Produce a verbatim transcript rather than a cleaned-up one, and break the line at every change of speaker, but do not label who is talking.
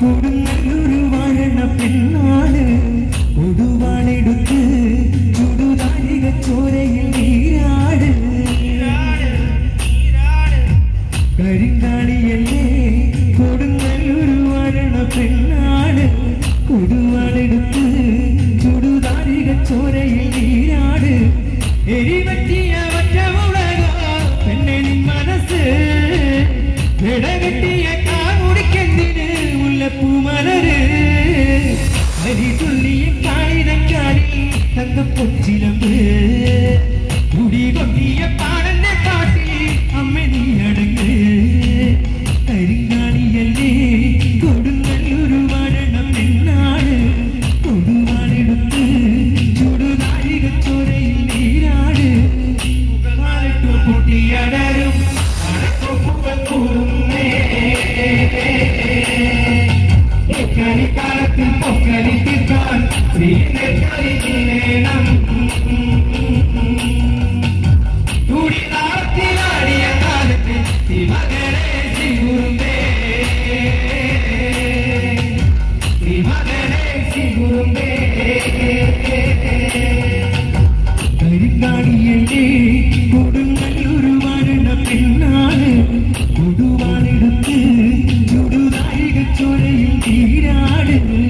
കൊടുങ്ങല്ലൂരു വാഴണ പെണ്ണാണ് കൊടുവാളെടുത്ത് ചുടുതാരിക ചോരയിൽ നീരാട് കരിങ്കാളിയല്ലേ കൊടുങ്ങല്ലൂരു വാഴണ പെണ്ണാണ് കൊടുവാളെടുത്ത് ചുടുതാരിക ചോരയിൽ നീരാട് എരിവറ്റിയ വറ്റമുളക പെണ്ണെ നിൻ മനസ്സ് വെടകെട്ടിയ കാമുടിക്കെന്തിന് മുല്ലപ്പൂമലര് അരി തുള്ളിയ കാളിതക്കാളി തങ്കപ്പൊച്ചിലമ്പ് കുടി കൊണ്ടിയ പാടന്റെ കാട്ടിൽ അമ്മ നീ അടങ്ങ് കരിങ്കാളിയല്ലേ കൊടുങ്ങല്ലൂരു വാഴണം എന്നാണ് കൊടുവാളെടുത്ത് ചുടുതാരിക ചോരയിൽ നീരാട് പൊട്ടിയടരും കളിക്കാലത്തിൽ പൊക്കലി തീർക്കാൻ കളിക്കണം തുടിതാളത്തിലാടിയ കാലത്ത് ശിവകരെ ശിഗുരുമ്പേ ശിവകരെ ശിഗുരുമ്പേ കരിങ്കാളിയല്ലേ കൊടുങ്ങല്ലൂരു വാഴണ പെണ്ണാണ് കൊടുവാളെടുത്ത് ചുടുതാരിക ചോരയിൽ നീരാട്